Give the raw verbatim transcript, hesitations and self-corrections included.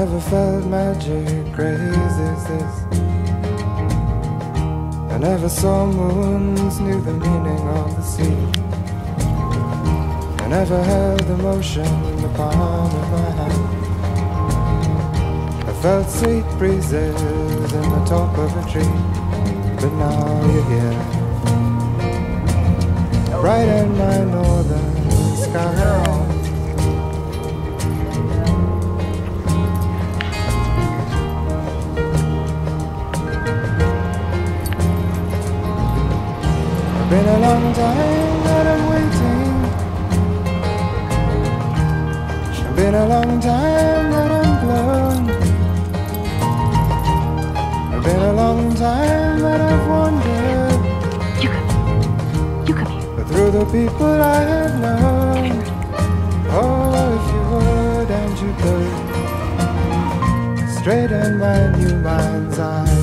never felt magic crazy as this. I never saw moons, knew the meaning of the sea. I never held emotion in the palm of my hand. I felt sweet breezes in the top of a tree. But now you're here, right in my northern sky. Been a long time that I'm waiting. Been a long time that I'm blown. Been a long time that I've wandered. You come. You come here. But through the people I have known. Oh, if you would and you could straighten my new mind's eye.